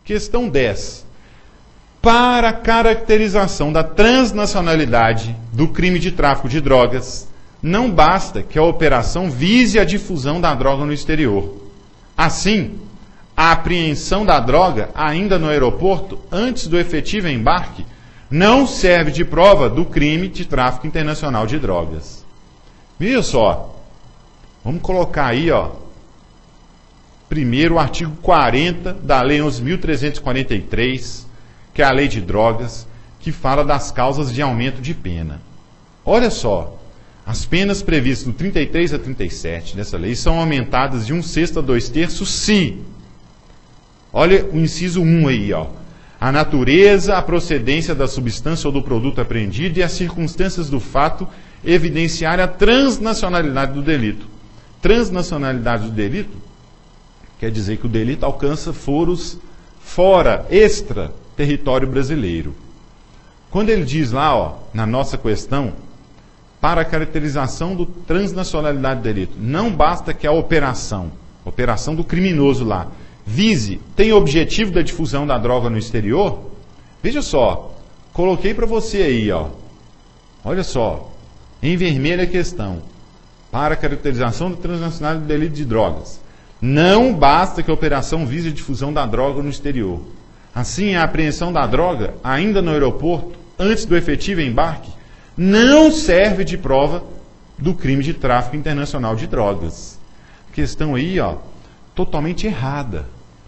Questão 10. Para a caracterização da transnacionalidade do crime de tráfico de drogas, não basta que a operação vise a difusão da droga no exterior. Assim, a apreensão da droga ainda no aeroporto, antes do efetivo embarque, não serve de prova do crime de tráfico internacional de drogas. Veja só, vamos colocar aí, primeiro o artigo 40 da Lei 11.343, que é a Lei de Drogas, que fala das causas de aumento de pena. Olha só, as penas previstas do 33 a 37 dessa lei são aumentadas de 1/6 a 2/3 se, olha o inciso 1 aí, a natureza, a procedência da substância ou do produto apreendido e as circunstâncias do fato evidenciarem a transnacionalidade do delito. Transnacionalidade do delito quer dizer que o delito alcança foros fora, extra território brasileiro. Quando ele diz lá, na nossa questão, para a caracterização do transnacionalidade do delito, não basta que a operação do criminoso lá, vise, tenha objetivo da difusão da droga no exterior. Veja só, coloquei para você aí, olha só, em vermelho a questão, para a caracterização do transnacionalidade do delito de drogas. Não basta que a operação vise a difusão da droga no exterior. Assim, a apreensão da droga, ainda no aeroporto, antes do efetivo embarque, não serve de prova do crime de tráfico internacional de drogas. Questão aí, totalmente errada.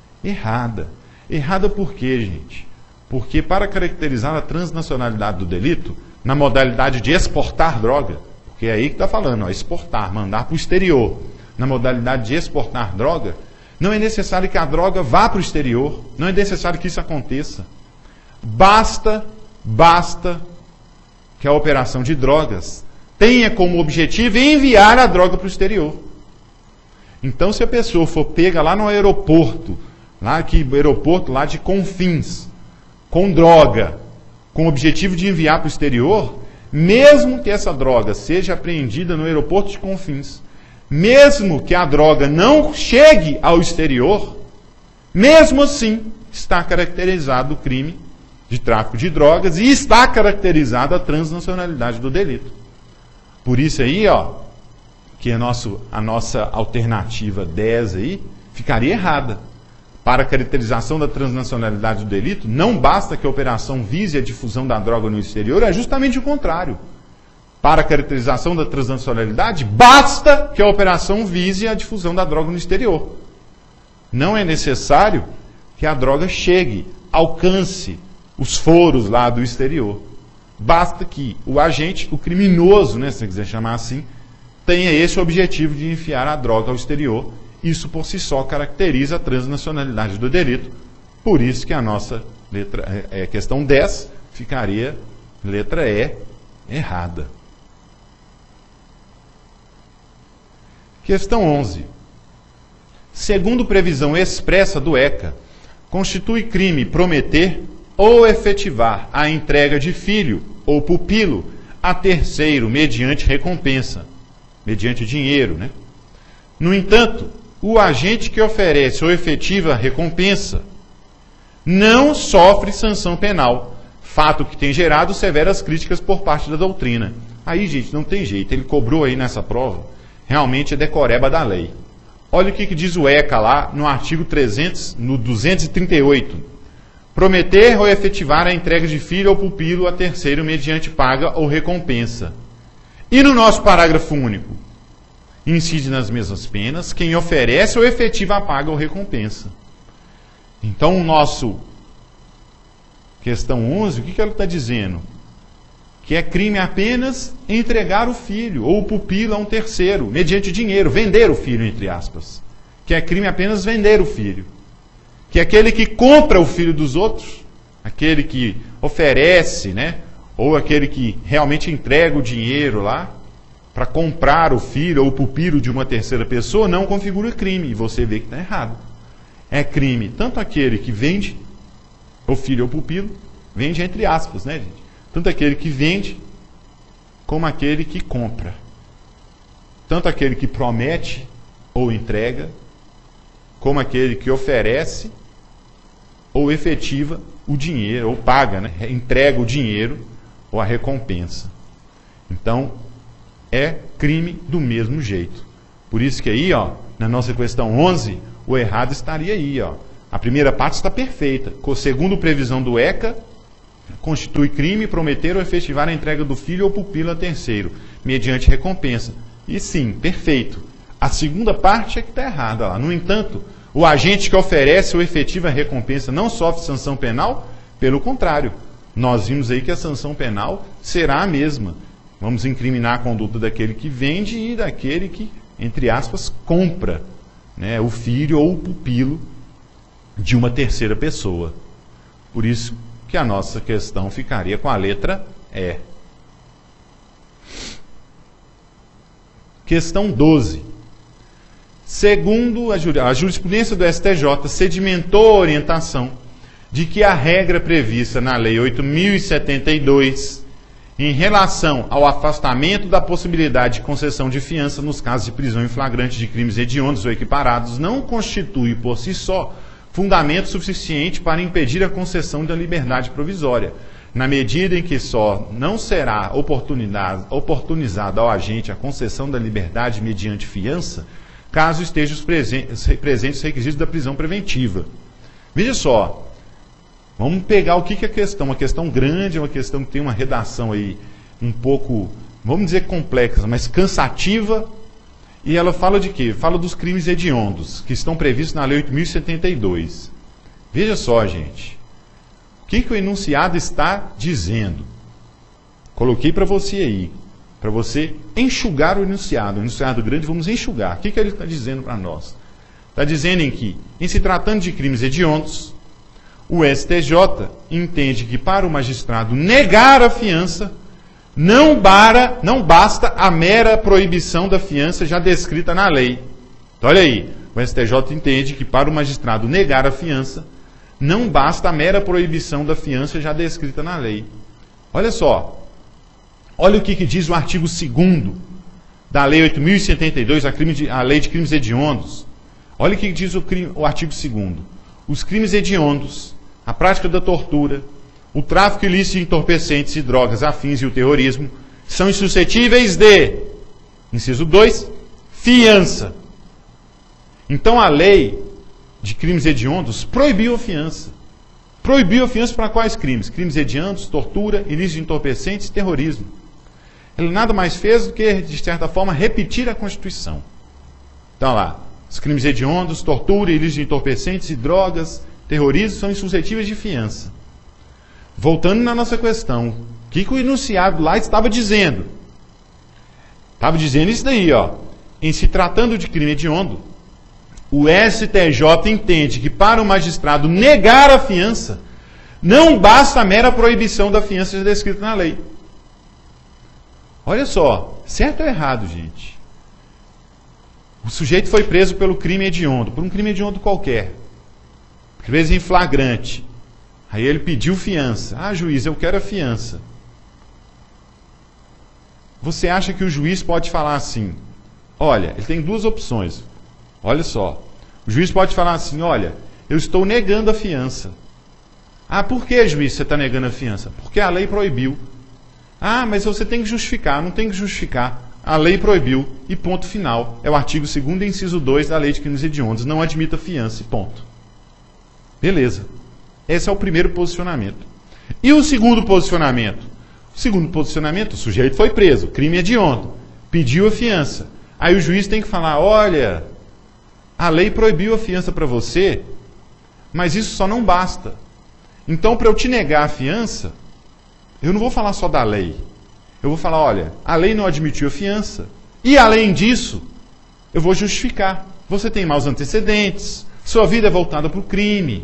Errada por quê, gente? Porque para caracterizar a transnacionalidade do delito, na modalidade de exportar droga, porque é aí que está falando, exportar, mandar para o exterior, na modalidade de exportar droga, não é necessário que a droga vá para o exterior, não é necessário que isso aconteça. Basta que a operação de drogas tenha como objetivo enviar a droga para o exterior. Então, se a pessoa for pega lá no aeroporto, aeroporto lá de Confins, com droga, com o objetivo de enviar para o exterior, mesmo que essa droga seja apreendida no aeroporto de Confins, mesmo que a droga não chegue ao exterior, mesmo assim está caracterizado o crime de tráfico de drogas e está caracterizada a transnacionalidade do delito. Por isso aí, que a nossa alternativa 10 aí ficaria errada. Para a caracterização da transnacionalidade do delito, não basta que a operação vise a difusão da droga no exterior, é justamente o contrário. Para a caracterização da transnacionalidade, basta que a operação vise a difusão da droga no exterior. Não é necessário que a droga chegue, alcance os foros lá do exterior. Basta que o agente, o criminoso, se você quiser chamar assim, tenha esse objetivo de enfiar a droga ao exterior. Isso por si só caracteriza a transnacionalidade do delito. Por isso que a nossa questão 10 ficaria letra E errada. Questão 11. Segundo previsão expressa do ECA, constitui crime prometer ou efetivar a entrega de filho ou pupilo a terceiro mediante recompensa, mediante dinheiro, No entanto, o agente que oferece ou efetiva a recompensa não sofre sanção penal, fato que tem gerado severas críticas por parte da doutrina. Aí, gente, não tem jeito, ele cobrou aí nessa prova, realmente é decoreba da lei. Olha o que diz o ECA lá no artigo 238. Prometer ou efetivar a entrega de filho ou pupilo a terceiro mediante paga ou recompensa. E no nosso parágrafo único? Incide nas mesmas penas quem oferece ou efetiva a paga ou recompensa. Então, o nosso questão 11, o que ela está dizendo? Que é crime apenas entregar o filho ou o pupilo a um terceiro, mediante dinheiro, vender o filho, entre aspas. Que é crime apenas vender o filho. Que é aquele que compra o filho dos outros, aquele que oferece, ou aquele que realmente entrega o dinheiro lá, para comprar o filho ou o pupilo de uma terceira pessoa, não configura crime. E você vê que está errado. É crime tanto aquele que vende o filho ou o pupilo, vende entre aspas, gente? Tanto aquele que vende, como aquele que compra. Tanto aquele que promete ou entrega, como aquele que oferece ou ou efetiva o dinheiro, ou paga, né? Entrega o dinheiro ou a recompensa. Então, é crime do mesmo jeito. Por isso que aí, ó, na nossa questão 11, o errado estaria aí, ó. A primeira parte está perfeita. Segundo previsão do ECA, constitui crime prometer ou efetivar a entrega do filho ou pupilo a terceiro, mediante recompensa. E sim, perfeito. A segunda parte é que está errada lá. No entanto, o agente que oferece ou efetiva a recompensa não sofre sanção penal? Pelo contrário, nós vimos aí que a sanção penal será a mesma. Vamos incriminar a conduta daquele que vende e daquele que, entre aspas, compra, né, o filho ou o pupilo de uma terceira pessoa. Por isso que a nossa questão ficaria com a letra E. Questão 12. Segundo a jurisprudência do STJ, sedimentou a orientação de que a regra prevista na Lei 8.072, em relação ao afastamento da possibilidade de concessão de fiança nos casos de prisão em flagrante de crimes hediondos ou equiparados, não constitui por si só fundamento suficiente para impedir a concessão da liberdade provisória, na medida em que só não será oportunizada ao agente a concessão da liberdade mediante fiança, caso estejam presentes os requisitos da prisão preventiva. Veja só, vamos pegar o que é a questão. Uma questão grande, uma questão que tem uma redação aí um pouco, vamos dizer, complexa, mas cansativa. E ela fala de quê? Fala dos crimes hediondos, que estão previstos na Lei 8.072. Veja só, gente. O que o enunciado está dizendo? Coloquei para você aí. Para você enxugar o enunciado grande, vamos enxugar. O que ele está dizendo para nós? Está dizendo em se tratando de crimes hediondos, o STJ entende que para o magistrado negar a fiança, não basta a mera proibição da fiança já descrita na lei. Então, olha aí, o STJ entende que para o magistrado negar a fiança, não basta a mera proibição da fiança já descrita na lei. Olha só. Olha o que diz o artigo 2º da Lei 8.072, a Lei de Crimes Hediondos. Olha o que diz o artigo 2º. Os crimes hediondos, a prática da tortura, o tráfico ilícito de entorpecentes e drogas afins e o terrorismo são insuscetíveis de, inciso 2, fiança. Então a Lei de Crimes Hediondos proibiu a fiança. Proibiu a fiança para quais crimes? Crimes hediondos, tortura, ilícito de entorpecentes e terrorismo. Ele nada mais fez do que, de certa forma, repetir a Constituição. Então lá, os crimes hediondos, tortura, ilícito de entorpecentes e drogas, terrorismo são insuscetíveis de fiança. Voltando na nossa questão, o que o enunciado lá estava dizendo? Estava dizendo isso daí, ó. Em se tratando de crime hediondo, o STJ entende que para o magistrado negar a fiança, não basta a mera proibição da fiança já descrita na lei. Olha só, certo ou errado, gente? O sujeito foi preso pelo crime hediondo, por um crime hediondo qualquer. Preso em flagrante. Aí ele pediu fiança. Ah, juiz, eu quero a fiança. Você acha que o juiz pode falar assim? Olha, ele tem duas opções. Olha só. O juiz pode falar assim, olha, eu estou negando a fiança. Ah, por que, juiz, você está negando a fiança? Porque a lei proibiu. Ah, mas você tem que justificar. Não tem que justificar. A lei proibiu. E ponto final. É o artigo 2º, inciso 2 da Lei de Crimes Hediondos. Não admita fiança. Ponto. Beleza. Esse é o primeiro posicionamento. E o segundo posicionamento? O segundo posicionamento, o sujeito foi preso. Crime hediondo. Pediu a fiança. Aí o juiz tem que falar, olha, a lei proibiu a fiança para você, mas isso só não basta. Então, para eu te negar a fiança, eu não vou falar só da lei. Eu vou falar, olha, a lei não admitiu a fiança. E, além disso, eu vou justificar. Você tem maus antecedentes, sua vida é voltada para o crime.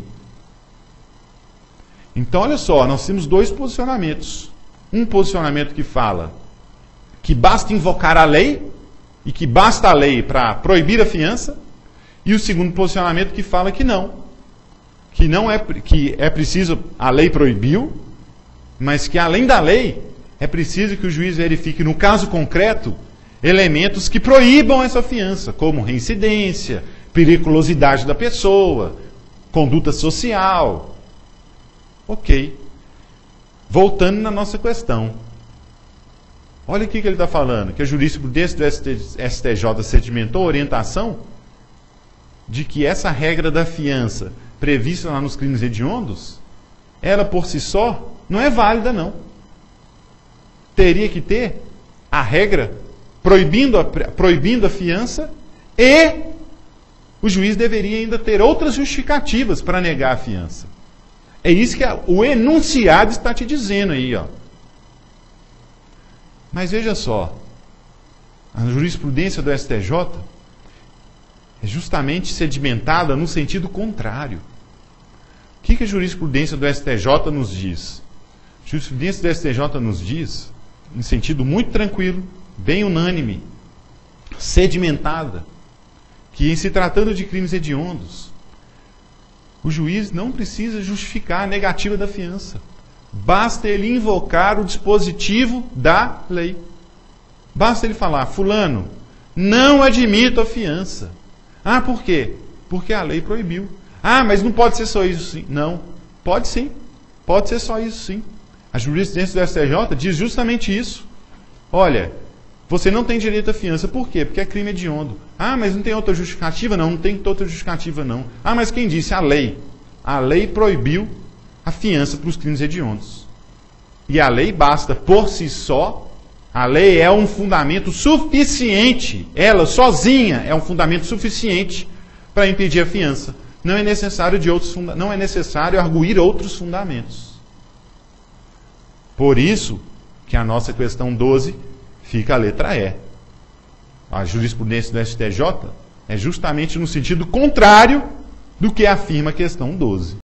Então, olha só, nós temos dois posicionamentos. Um posicionamento que fala que basta invocar a lei, e que basta a lei para proibir a fiança, e o segundo posicionamento que fala que não que é preciso, a lei proibiu, mas que além da lei, é preciso que o juiz verifique, no caso concreto, elementos que proíbam essa fiança, como reincidência, periculosidade da pessoa, conduta social, Ok. Voltando na nossa questão. Olha o que ele está falando, que a jurisprudência do STJ sedimentou a orientação de que essa regra da fiança prevista lá nos crimes hediondos, ela por si só não é válida, não. Teria que ter a regra proibindo a fiança e o juiz deveria ainda ter outras justificativas para negar a fiança. É isso que o enunciado está te dizendo aí, ó. Mas veja só, a jurisprudência do STJ é justamente sedimentada no sentido contrário. O que a jurisprudência do STJ nos diz? A jurisprudência do STJ nos diz, em sentido muito tranquilo, bem unânime, sedimentada, que em se tratando de crimes hediondos, o juiz não precisa justificar a negativa da fiança. Basta ele invocar o dispositivo da lei. Basta ele falar, fulano, não admito a fiança. Ah, por quê? Porque a lei proibiu. Ah, mas não pode ser só isso sim. Não, pode sim. Pode ser só isso sim. A jurisprudência do STJ diz justamente isso. Olha, você não tem direito à fiança. Por quê? Porque é crime hediondo. Ah, mas não tem outra justificativa? Não, não tem outra justificativa não. Ah, mas quem disse? A lei. A lei proibiu a fiança para os crimes hediondos. E a lei basta por si só, a lei é um fundamento suficiente, ela sozinha é um fundamento suficiente para impedir a fiança. Não é necessário arguir outros fundamentos. Por isso que a nossa questão 12 fica a letra E. A jurisprudência do STJ é justamente no sentido contrário do que afirma a questão 12.